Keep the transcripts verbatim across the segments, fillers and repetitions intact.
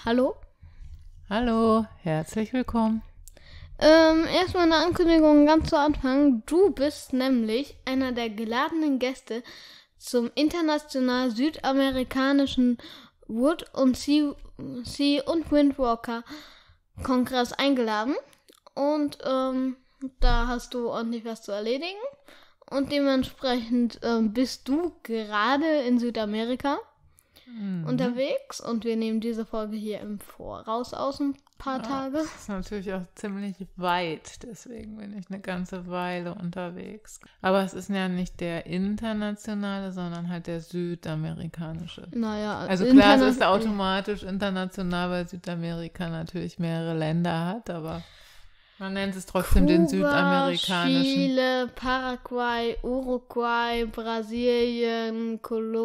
Hallo? Hallo, herzlich willkommen. Ähm, erstmal eine Ankündigung ganz zu Anfang. Du bist nämlich einer der geladenen Gäste zum international südamerikanischen Wood- und Sea-, sea und Windwalker-Kongress eingeladen. Und ähm, da hast du ordentlich was zu erledigen. Und dementsprechend ähm, bist du gerade in Südamerika mhm. unterwegs. Und wir nehmen diese Folge hier im Voraus aus ein paar ja, Tage. Das ist natürlich auch ziemlich weit, deswegen bin ich eine ganze Weile unterwegs. Aber es ist ja nicht der internationale, sondern halt der südamerikanische. Naja, also klar, es ist automatisch international, weil Südamerika natürlich mehrere Länder hat, aber man nennt es trotzdem Kuba, den südamerikanischen. Chile, Paraguay, Uruguay, Brasilien,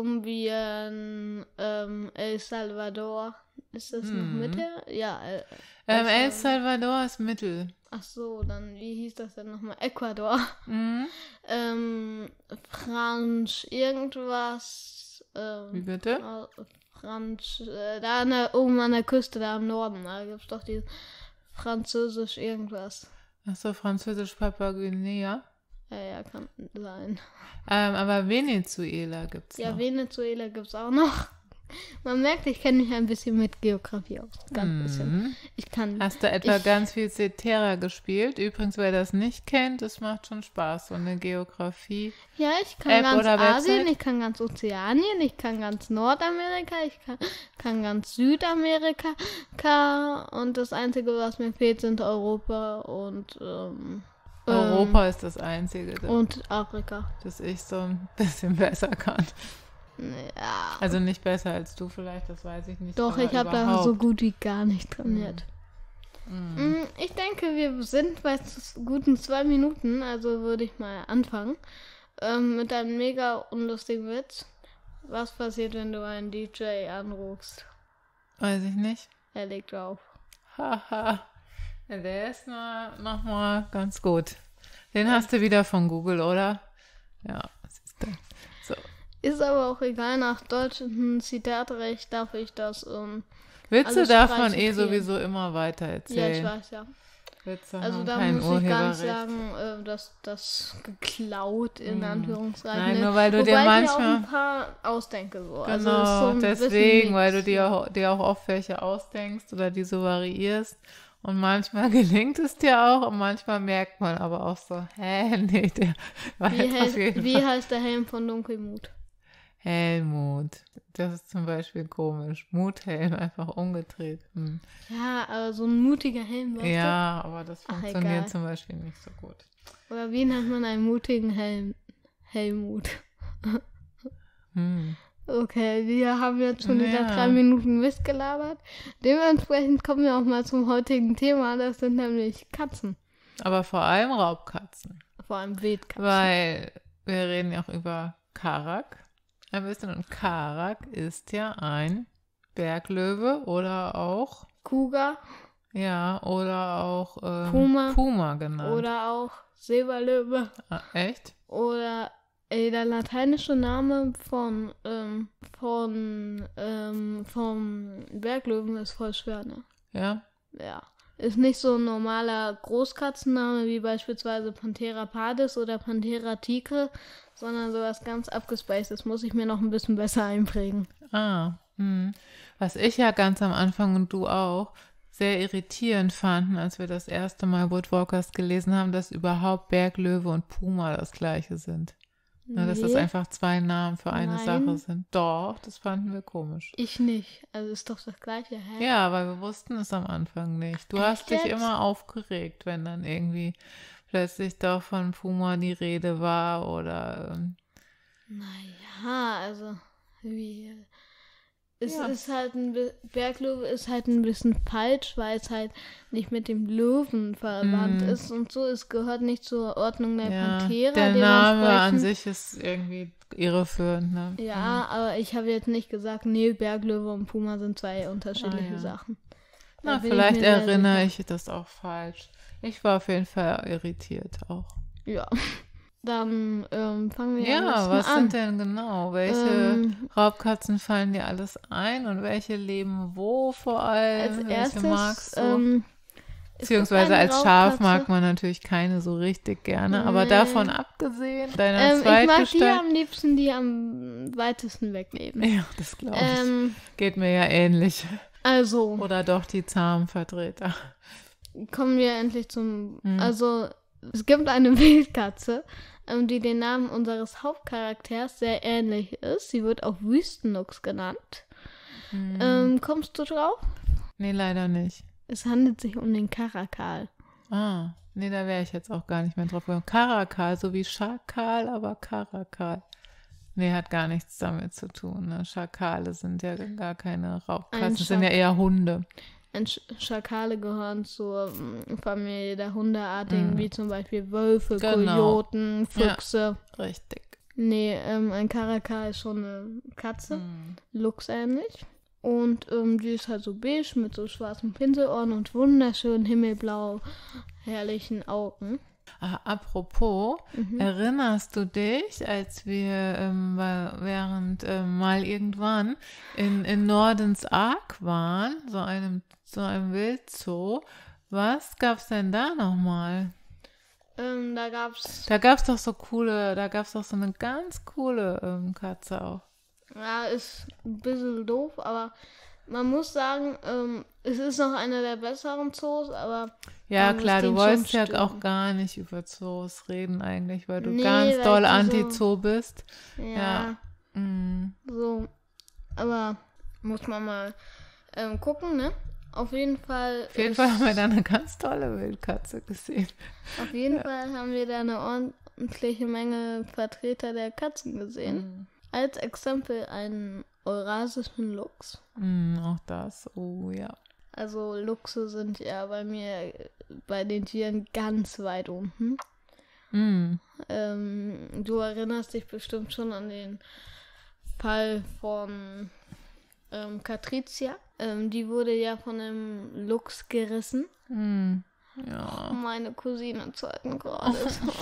Kolumbien, ähm, El Salvador. Ist das hm. noch Mitte? Ja. El, ähm, El Salvador ist Mittel. Ach so, dann wie hieß das denn nochmal? Ecuador. Mhm. ähm, Fransch irgendwas. Ähm, wie bitte? Fransch, äh, da an der, oben an der Küste, da im Norden, da gibt's doch die Französisch irgendwas. Achso, Französisch Papua-Guinea? Ja, ja, kann sein. Ähm, aber Venezuela gibt's ja, noch. Ja, Venezuela gibt's auch noch. Man merkt, ich kenne mich ein bisschen mit Geografie aus. Ganz mm. bisschen. Ich kann, Hast du etwa ich, ganz viel Cetera gespielt? Übrigens, wer das nicht kennt, das macht schon Spaß. So eine Geografie. Ja, ich kann App ganz oder Asien, Website? Ich kann ganz Ozeanien, ich kann ganz Nordamerika, ich kann, kann ganz Südamerika. Und das Einzige, was mir fehlt, sind Europa und ähm, Europa ähm, ist das Einzige. Das, und Afrika. Das ich so ein bisschen besser kann. Ja. Also nicht besser als du vielleicht, das weiß ich nicht. Doch, ich habe da so gut wie gar nicht trainiert. Mm. Mm, ich denke, wir sind bei guten zwei Minuten, also würde ich mal anfangen. Ähm, mit einem mega unlustigen Witz. Was passiert, wenn du einen D J anrufst? Weiß ich nicht. Er legt auf. Haha. Ja, der ist nochmal ganz gut. Den ja. hast du wieder von Google, oder? Ja, siehst du. So. Ist aber auch egal, nach deutschem Zitatrecht darf ich das um Witze darf man eh sowieso immer weiter erzählen. Ja, ich weiß, ja. Witze also haben da kein muss ich gar nicht Urheberrecht. sagen, dass das geklaut in Anführungszeichen. Nein, nur weil du Wobei dir ich manchmal mir auch ein paar ausdenke. So. Genau, also so ein deswegen, weil du dir auch, dir auch oft welche ausdenkst oder die so variierst. Und manchmal gelingt es dir auch und manchmal merkt man aber auch so, hä, nee, der war wie, jetzt heißt, auf jeden wie Fall. heißt der Helm von Dunkelmut? Helmut. Das ist zum Beispiel komisch. Muthelm, einfach umgedreht. Hm. Ja, aber so ein mutiger Helm, weißt Ja, du? aber das Ach, funktioniert egal. zum Beispiel nicht so gut. Oder wie nennt man einen mutigen Helm? Helmut. Hm. Okay, wir haben jetzt schon Ja. wieder drei Minuten Mist gelabert. Dementsprechend kommen wir auch mal zum heutigen Thema. Das sind nämlich Katzen. Aber vor allem Raubkatzen. Vor allem Wildkatzen. Weil wir reden ja auch über Karak. Ein bisschen. Und Karak ist ja ein Berglöwe oder auch Cougar. Ja, oder auch ähm, Puma. Puma genannt. Oder auch Silberlöwe. Ah, echt? Oder ey, der lateinische Name von, ähm, von, ähm, vom Berglöwen ist voll schwer, ne? Ja? Ja. Ist nicht so ein normaler Großkatzenname wie beispielsweise Panthera pardis oder Panthera tigre, sondern sowas ganz abgespacedes. Muss ich mir noch ein bisschen besser einprägen. Ah, hm. Was ich ja ganz am Anfang und du auch sehr irritierend fanden, als wir das erste Mal Woodwalkers gelesen haben, dass überhaupt Berglöwe und Puma das gleiche sind. Ja, dass das Nee. einfach zwei Namen für eine Nein. Sache sind. Doch, das fanden wir komisch. Ich nicht. Also ist doch das Gleiche, hä? Ja, weil wir wussten es am Anfang nicht. Du Echt hast dich jetzt? immer aufgeregt, wenn dann irgendwie plötzlich doch von Puma die Rede war oder ähm, Naja, also wie es Ja. ist halt ein Bi- Berglöwe ist halt ein bisschen falsch, weil es halt nicht mit dem Löwen verwandt Mm. ist und so. Es gehört nicht zur Ordnung der ja, Panthera. der Name an dementsprechend- sich ist irgendwie irreführend. Ne? Ja, aber ich habe jetzt nicht gesagt, nee, Berglöwe und Puma sind zwei unterschiedliche Ah, ja. Sachen. Na, Da bin ich vielleicht mir sehr erinnere sicher. ich das auch falsch. Ich war auf jeden Fall irritiert auch. Ja. Dann ähm, fangen wir am Ja, besten was an. sind denn genau? Welche Ähm, Raubkatzen fallen dir alles ein und welche leben wo vor allem? Als Welche erstes, magst du? ähm, es gibt Beziehungsweise eine als Schaf Raubkatze. mag man natürlich keine so richtig gerne, aber Nee. davon abgesehen, deiner Ähm, ich mag die Zweitgestalt. am liebsten, die am weitesten wegleben. Ja, das glaube ich. Ähm, Geht mir ja ähnlich. also, Oder doch die zahmen Vertreter. kommen wir endlich zum. Hm. Also, es gibt eine Wildkatze, ähm, die den Namen unseres Hauptcharakters sehr ähnlich ist. Sie wird auch Wüstenluchs genannt. Hm. Ähm, kommst du drauf? Nee, leider nicht. Es handelt sich um den Karakal. Ah, nee, da wäre ich jetzt auch gar nicht mehr drauf gekommen. Karakal, so wie Schakal, aber Karakal. Nee, hat gar nichts damit zu tun. Ne? Schakale sind ja gar keine Raubkatzen, Ein sind ja Schak- eher Hunde. Ein Sch Schakale gehören zur ähm, Familie der Hundeartigen, Mhm. wie zum Beispiel Wölfe, Genau. Kojoten, Füchse. Richtig. Nee, ähm, ein Karakal ist schon eine Katze, Mhm. luchsähnlich. Und ähm, die ist halt so beige mit so schwarzen Pinselohren und wunderschönen himmelblau herrlichen Augen. Ah, apropos, Mhm. erinnerst du dich, als wir ähm, wa- während ähm, mal irgendwann in, in Nordens Ark waren, so einem, so einem Wildzoo, was gab's denn da nochmal? Ähm, da gab's, Da gab's doch so coole, da gab's doch so eine ganz coole ähm, Katze auch. ja, ist ein bisschen doof, aber man muss sagen, ähm, es ist noch einer der besseren Zoos, aber Ja, man muss klar, du den wolltest schon ja stören. auch gar nicht über Zoos reden eigentlich, weil du Nee, ganz weil doll die so- Anti-Zoo bist. Ja, Ja. Mm. so. Aber muss man mal ähm, gucken, ne? Auf jeden Fall. Auf jeden ist, Fall haben wir da eine ganz tolle Wildkatze gesehen. Auf jeden Fall haben wir da eine ordentliche Menge Vertreter der Katzen gesehen. Als Exempel einen eurasischen Luchs. Mm, auch das, oh ja. Also Luchse sind ja bei mir bei den Tieren ganz weit unten. Mm. Ähm, du erinnerst dich bestimmt schon an den Fall von ähm, Katrizia. Ähm, die wurde ja von einem Luchs gerissen. Mm. Ja. Meine Cousine zeigt gerade.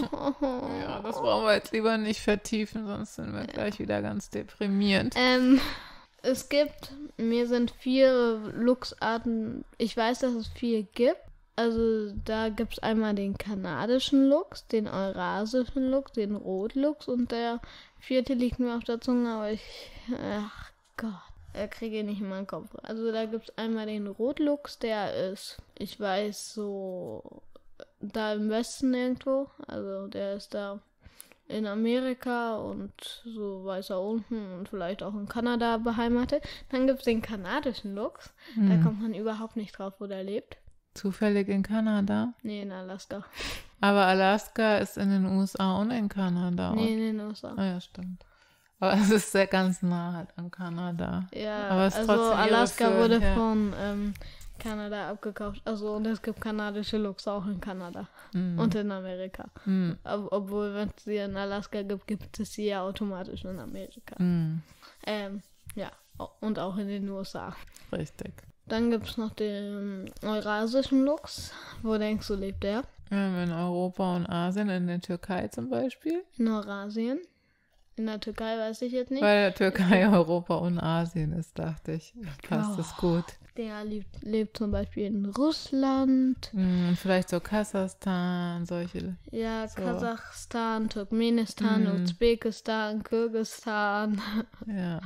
Ja, das wollen wir jetzt lieber nicht vertiefen, sonst sind wir gleich wieder ganz deprimierend. ähm, es gibt, mir sind vier Luchsarten, ich weiß, dass es vier gibt. Also da gibt es einmal den kanadischen Luchs, den eurasischen Luchs, den Rotluchs und der vierte liegt mir auf der Zunge, aber ich, ach Gott, er kriege ihn nicht in meinen Kopf. Also da gibt es einmal den Rotluchs, der ist, ich weiß, so da im Westen irgendwo, also der ist da in Amerika und so weiter unten und vielleicht auch in Kanada beheimatet. Dann gibt es den kanadischen Luchs, da Hm. kommt man überhaupt nicht drauf, wo der lebt. Zufällig in Kanada. Nee, in Alaska. Aber Alaska ist in den U S A und in Kanada. Nee, in den U S A. Ah ja, stimmt. Aber es ist sehr ganz nah halt an Kanada. Ja, Aber es ist also trotzdem Alaska irreführend, wurde ja. von ähm, Kanada abgekauft. Also und es gibt kanadische Luchs auch in Kanada Mm. und in Amerika. Mm. Ob, obwohl, wenn es sie in Alaska gibt, gibt es sie ja automatisch in Amerika. Mm. Ähm, ja, und auch in den U S A. Richtig. Dann gibt es noch den eurasischen Luchs. Wo denkst du, lebt der? Ähm, in Europa und Asien, in der Türkei zum Beispiel. In Eurasien. In der Türkei weiß ich jetzt nicht. Weil der Türkei Europa und Asien ist, dachte ich. Passt es gut. Der lebt, lebt zum Beispiel in Russland. Mm, Und vielleicht so Kasachstan, solche. Ja, So. Kasachstan, Turkmenistan, Mhm. Usbekistan, Kirgisistan, Ja.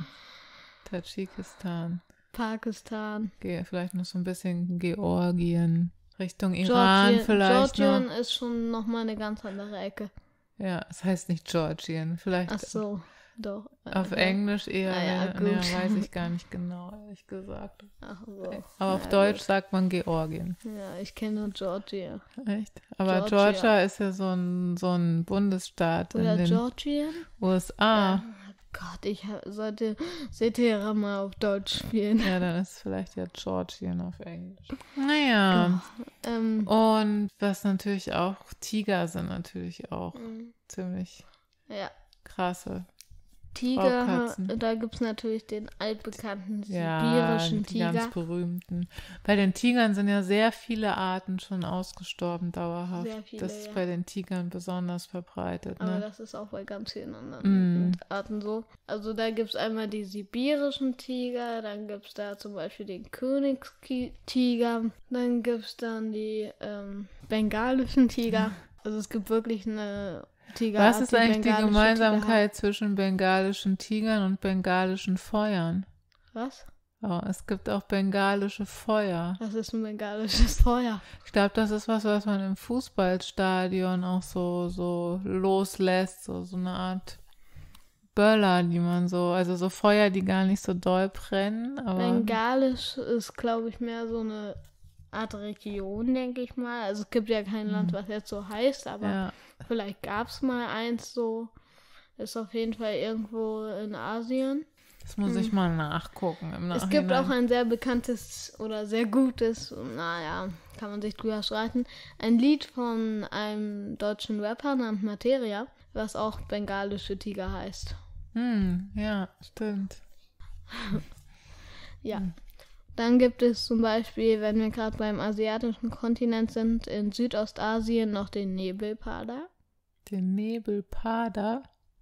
Tadschikistan. Pakistan. Ge vielleicht noch so ein bisschen Georgien. Richtung Iran Georgien, vielleicht Georgien noch. ist schon nochmal eine ganz andere Ecke. Ja, es heißt nicht Georgien. Vielleicht Ach so, doch. auf äh, Englisch eher. Ah ja, ja, gut. ja, weiß ich gar nicht genau, ehrlich gesagt. Ach so. Aber auf Na Deutsch gut. sagt man Georgien. Ja, ich kenne nur Georgia. Echt? Aber Georgia. Georgia ist ja so ein, so ein Bundesstaat Oder in den Georgien? U S A. Gott, ich hab- sollte Cetera mal auf Deutsch spielen. Ja, dann ist es vielleicht ja Georgien auf Englisch. Naja. Ähm, Und was natürlich auch, Tiger sind natürlich auch Mhm. ziemlich ja. krasse Tiger, Raubkatzen. da gibt es natürlich den altbekannten Ja, sibirischen die Tiger. ganz berühmten. Bei den Tigern sind ja sehr viele Arten schon ausgestorben dauerhaft. Sehr viele, das ist ja. bei den Tigern besonders verbreitet. Aber Ne? das ist auch bei ganz vielen anderen Mm. Arten so. Also da gibt es einmal die sibirischen Tiger, dann gibt es da zum Beispiel den Königstiger, dann gibt es dann die ähm, bengalischen Tiger. Also es gibt wirklich eine Tigerart, Was ist eigentlich die bengalische Gemeinsamkeit zwischen bengalischen Tigern und bengalischen Feuern? Tiger hat. Was? Oh, es gibt auch bengalische Feuer. Was ist ein bengalisches Feuer? Ich glaube, das ist was, was man im Fußballstadion auch so, so loslässt, so, so eine Art Böller, die man so, also so Feuer, die gar nicht so doll brennen. Aber Bengalisch ist, glaube ich, mehr so eine Art Region, denke ich mal. Also es gibt ja kein Land, was jetzt so heißt, aber ja, vielleicht gab es mal eins so. Ist auf jeden Fall irgendwo in Asien. das muss ich mal nachgucken im Es gibt Nachhinein. auch ein sehr bekanntes oder sehr gutes, naja, kann man sich drüber streiten, ein Lied von einem deutschen Rapper namens Materia, was auch bengalische Tiger heißt. Hm, ja, stimmt. Ja. Dann gibt es zum Beispiel, wenn wir gerade beim asiatischen Kontinent sind, in Südostasien noch den Nebelpader. Den Nebelpader.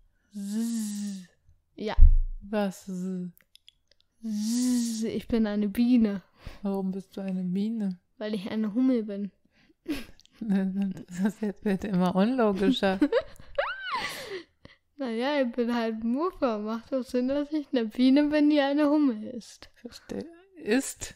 Ja. Was? Ich bin eine Biene, Warum bist du eine Biene? weil ich eine Hummel bin. Das wird immer unlogischer. Naja, ich bin halt Muffer. Macht doch Sinn, dass ich eine Biene bin, die eine Hummel ist. Verstehe. Ist?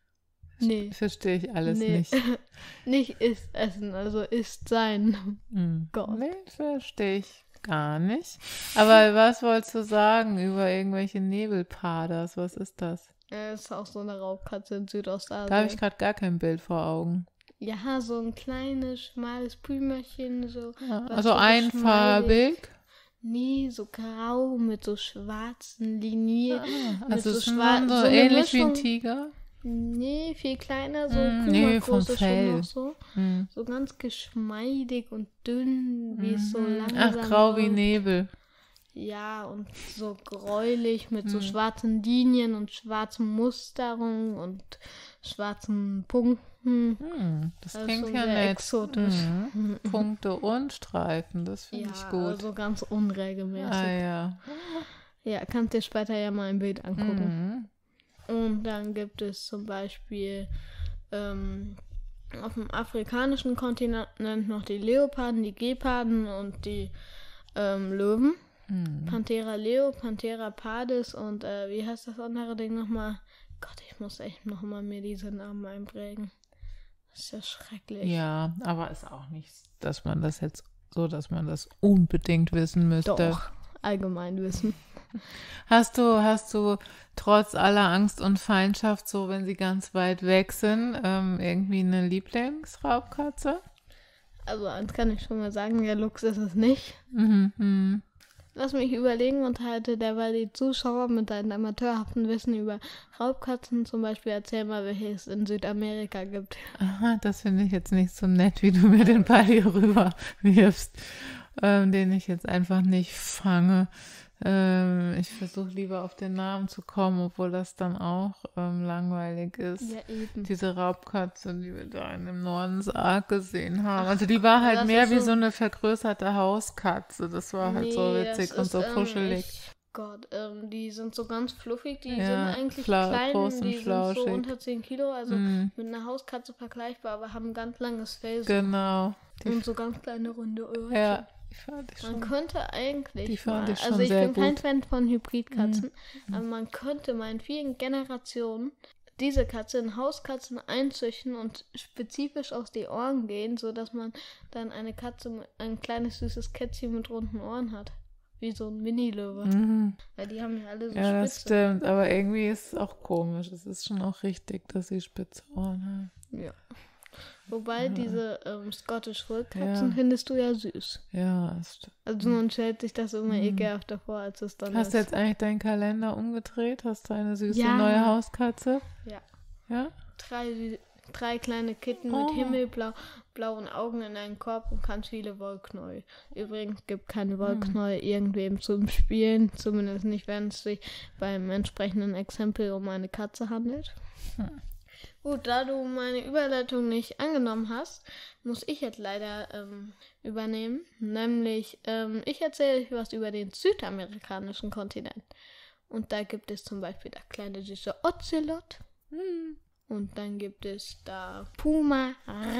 Nee. Verstehe ich alles Nee. nicht. Nicht ist essen, also ist sein. Hm. Gott. Nee, verstehe ich gar nicht. Aber was wolltest du sagen über irgendwelche Nebelpaders? Was ist das? Er ist auch so eine Raubkatze in Südostasien. Da habe ich gerade gar kein Bild vor Augen. Ja, so ein kleines, schmales Pümärchen. So, Ja, was also so einfarbig. Nee, so grau mit so schwarzen Linien. Ah, mit also so es ist schwar- schon so, so eine ähnlich wie ein Mischung. Tiger. Nee, viel kleiner, so Mm, nee, vom Puma-groß ist schon Fell. noch so. Hm. So ganz geschmeidig und dünn, wie es so Mhm. langsam Ach, grau wie läuft. Nebel. Ja, und so gräulich mit so Mhm. schwarzen Linien und schwarzen Musterungen und schwarzen Punkten. Hm, das Das ist klingt schon ja sehr nett. exotisch. Mhm. Punkte und Streifen, das finde Ja, ich gut. also ganz unregelmäßig. Ah ja. Ja, kannst dir später ja mal ein Bild angucken. Mhm. Und dann gibt es zum Beispiel ähm, auf dem afrikanischen Kontinent noch die Leoparden, die Geparden und die ähm, Löwen. Mhm. Panthera leo, Panthera pardis und äh, wie heißt das andere Ding nochmal? Gott, ich muss echt nochmal mir diese Namen einprägen. Das ist ja schrecklich. Ja, aber ist auch nicht, dass man das jetzt so, dass man das unbedingt wissen müsste. Doch, Allgemeinwissen. Hast du, hast du trotz aller Angst und Feindschaft, so wenn sie ganz weit weg sind, ähm, irgendwie eine Lieblingsraubkatze? Also eins kann ich schon mal sagen, der Luchs ist es nicht. Mhm. Mhm. Lass mich überlegen und halte derweil die Zuschauer mit deinem amateurhaften Wissen über Raubkatzen zum Beispiel erzähl mal, welche es in Südamerika gibt. Aha, das finde ich jetzt nicht so nett, wie du mir den Ball hier rüber wirfst, ähm, den ich jetzt einfach nicht fange. Ähm, ich versuche lieber auf den Namen zu kommen, obwohl das dann auch ähm, langweilig ist. Ja, eben. Diese Raubkatze, die wir da in dem Nordensarg gesehen haben. Also die war halt das mehr ist wie so- so eine vergrößerte Hauskatze. Das war halt so Nee, witzig das und ist, so ähm, kuschelig. Ich, Gott, ähm, die sind so ganz fluffig, die Ja, sind eigentlich flau- klein, groß und die sind so flauschig. unter zehn Kilo, also Mm, mit einer Hauskatze vergleichbar, aber haben ganz langes Fell so, genau. Die, und so ganz kleine runde Öhrchen. ja, die fand ich Man schon. könnte eigentlich Die fand mal, ich schon also ich sehr bin kein gut. Fan von Hybridkatzen, aber man könnte mal in vielen Generationen diese Katze in Hauskatzen einzüchten und spezifisch aus die Ohren gehen, sodass man dann eine Katze, mit- ein kleines süßes Kätzchen mit runden Ohren hat. Wie so ein Mini-Löwe. Mhm. Weil die haben ja alle so Ja, das spitze. stimmt, aber irgendwie ist es auch komisch. Es ist schon auch richtig, dass sie spitze Ohren haben. Ja. Wobei Ja. diese ähm, Scottish Fold Katzen Ja. findest du ja süß. Ja, das stimmt. Also man stellt sich das immer Mhm. ekelhafter vor, als es dann Hast ist. du jetzt eigentlich deinen Kalender umgedreht? Hast du eine süße Ja. neue Hauskatze? Ja. Ja? Drei sü- drei kleine Kitten Oh. mit himmelblau blauen Augen in einen Korb und ganz viele Wollknäuel. Übrigens gibt keine Wollknäuel irgendwem zum Spielen, zumindest nicht, wenn es sich beim entsprechenden Exempel um eine Katze handelt. Hm. Gut, da du meine Überleitung nicht angenommen hast, muss ich jetzt leider ähm, übernehmen. Nämlich, ähm, ich erzähle euch was über den südamerikanischen Kontinent. Und da gibt es zum Beispiel das kleine süße Ocelot. Hm. Und dann gibt es da Puma.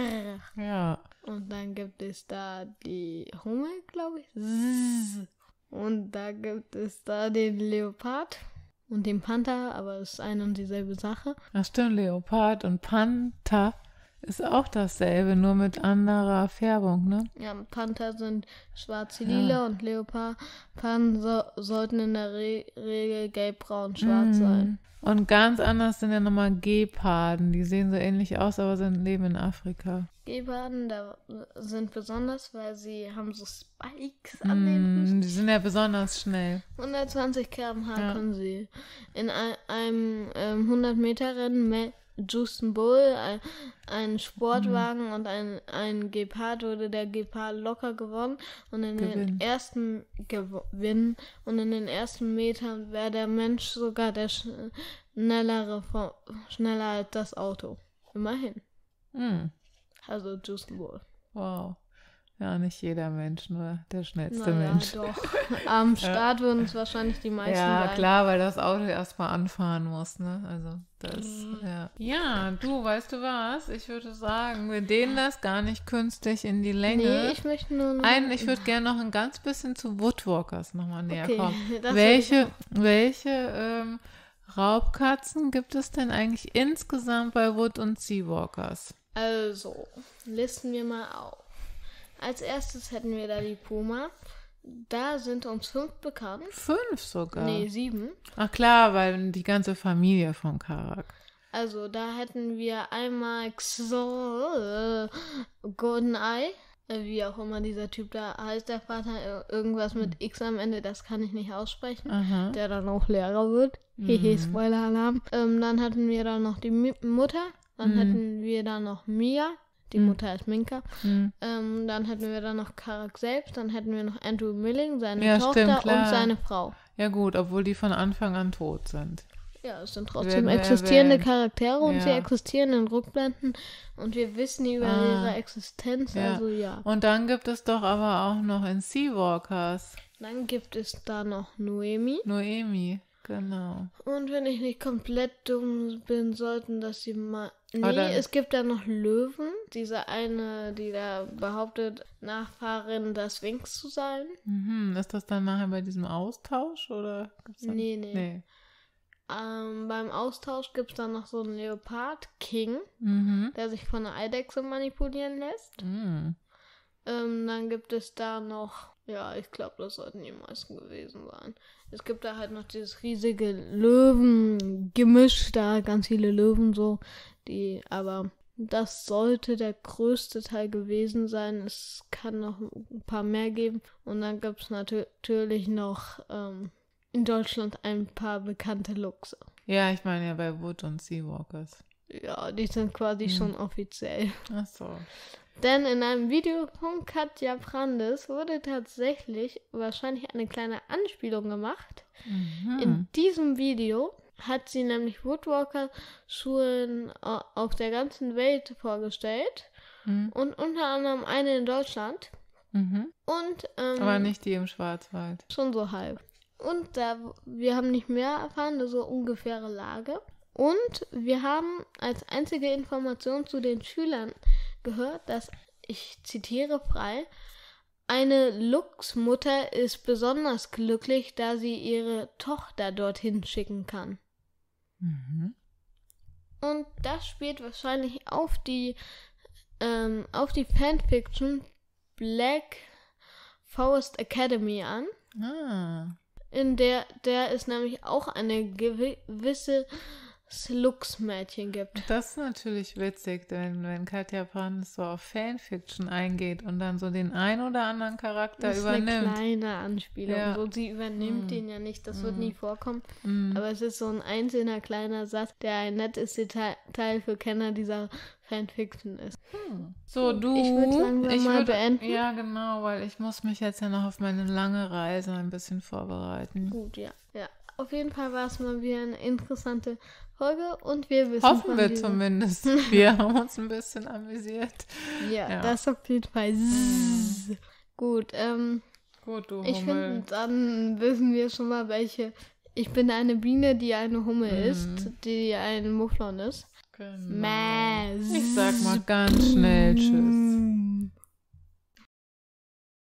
Ja. Und dann gibt es da die Hummel, glaube ich. Und da gibt es da den Leopard und den Panther, aber es ist eine und dieselbe Sache. Das stimmt, Leopard und Panther ist auch dasselbe, nur mit anderer Färbung, ne? Ja, Panther sind schwarz-lila ja. und Leoparden so, sollten in der Re- Regel gelb-braun-schwarz mm. sein. Und ganz anders sind ja nochmal Geparden. Die sehen so ähnlich aus, aber sind leben in Afrika. Geparden da sind besonders, weil sie haben so Spikes an mm, den Füßen. Die sind ja besonders schnell. hundertzwanzig Kilometer pro Stunde ja. können sie. In ein, einem ähm, hundert-Meter-Rennen Usain Bolt, ein, ein Sportwagen mm. und ein, ein Gepard wurde der Gepard locker gewonnen und in Gewinn. den ersten Gewinn und in den ersten Metern wäre der Mensch sogar der schnellere, schneller als das Auto. Immerhin. Mm. Also Usain Bolt. Wow. Ja, nicht jeder Mensch, nur der schnellste naja, Mensch. Doch. Am Start würden es wahrscheinlich die meisten Ja, sein. klar, weil das Auto erstmal anfahren muss, ne? Also das, mhm. ja. Ja, du, weißt du was? Ich würde sagen, wir dehnen das gar nicht künstlich in die Länge. Nee, ich möchte nur noch... Ein, ich würde gerne noch ein ganz bisschen zu Woodwalkers nochmal näher okay, kommen. das Welche, welche ähm, Raubkatzen gibt es denn eigentlich insgesamt bei Wood- und Seawalkers? Also, listen wir mal auf. Als erstes hätten wir da die Puma. Da sind uns fünf bekannt. Fünf sogar? Nee, sieben. Ach klar, weil die ganze Familie von Karak. Also da hätten wir einmal Xol, äh, Goldeneye, äh, wie auch immer dieser Typ da heißt, der Vater, äh, irgendwas mit X am Ende, das kann ich nicht aussprechen, Aha. der dann auch Lehrer wird. Hehe, Mhm. Spoiler-Alarm. Ähm, dann hatten wir da noch die Mi- Mutter, dann Mhm. hätten wir da noch Mia. Die Mhm. Mutter ist Minka. Mhm. Ähm, dann hätten wir dann noch Karak selbst. Dann hätten wir noch Andrew Milling, seine Ja, Tochter stimmt, klar. und seine Frau. Ja gut, obwohl die von Anfang an tot sind. Ja, es sind trotzdem Werden existierende erwähnt. Charaktere und Ja. sie existieren in Rückblenden und wir wissen über Ah. ihre Existenz, Ja. also ja. Und dann gibt es doch aber auch noch in Seawalkers Dann gibt es da noch Noemi. Noemi, genau. Und wenn ich nicht komplett dumm bin, sollten das sie mal... Nee, Oder- es gibt da noch Löwen. Diese eine, die da behauptet, Nachfahrin des Sphinx zu sein. Mhm. Ist das dann nachher bei diesem Austausch oder? Gibt's dann... Nee, nee. nee. Ähm, beim Austausch gibt es dann noch so einen Leopard King, Mhm. der sich von einer Eidechse manipulieren lässt. Mhm. Ähm, dann gibt es da noch, ja, ich glaube, das sollten die meisten gewesen sein. Es gibt da halt noch dieses riesige Löwen-Gemisch, da ganz viele Löwen so, die, aber das sollte der größte Teil gewesen sein. Es kann noch ein paar mehr geben. Und dann gibt es natürlich noch ähm, in Deutschland ein paar bekannte Luchse. Ja, ich meine ja bei Wood und Seawalkers. Ja, die sind quasi Hm. schon offiziell. Ach so. Denn in einem Video von Katja Brandes wurde tatsächlich wahrscheinlich eine kleine Anspielung gemacht. Mhm. In diesem Video hat sie nämlich Woodwalker-Schulen au- auf der ganzen Welt vorgestellt. Mhm. Und unter anderem eine in Deutschland. Mhm. Und ähm, Aber nicht die im Schwarzwald. schon so halb. Und da, wir haben nicht mehr erfahren, nur so ungefähre Lage. Und wir haben als einzige Information zu den Schülern gehört, dass, ich zitiere frei, eine Luchsmutter ist besonders glücklich, da sie ihre Tochter dorthin schicken kann. Mhm. Und das spielt wahrscheinlich auf die, ähm, auf die Fanfiction Black Forest Academy an. Ah. In der, der ist nämlich auch eine gewisse Slugs-Mädchen gibt. Das ist natürlich witzig, wenn, wenn Katja Brandes so auf Fanfiction eingeht und dann so den ein oder anderen Charakter Das ist übernimmt. eine kleine Anspielung. Ja. So, sie übernimmt Mm. den ja nicht, das wird Mm. nie vorkommen. Mm. Aber es ist so ein einzelner kleiner Satz, der ein nettes Detail Teil für Kenner dieser Fanfiction ist. Hm. So, du. Ich würde langsam ich mal würd- beenden. Ja, genau, weil ich muss mich jetzt ja noch auf meine lange Reise ein bisschen vorbereiten. Gut, ja. ja. Auf jeden Fall war es mal wieder eine interessante Folge und wir wissen Hoffen von wir dieser- zumindest. Wir haben uns ein bisschen amüsiert. Ja, Ja. das auf jeden Fall. Zzz. Gut, ähm, Gut, du ich finde, Hummel. dann wissen wir schon mal, welche. Ich bin eine Biene, die eine Hummel Mhm. ist, die ein Mufflon ist. Genau. Mäh. Ich sag mal ganz schnell Tschüss.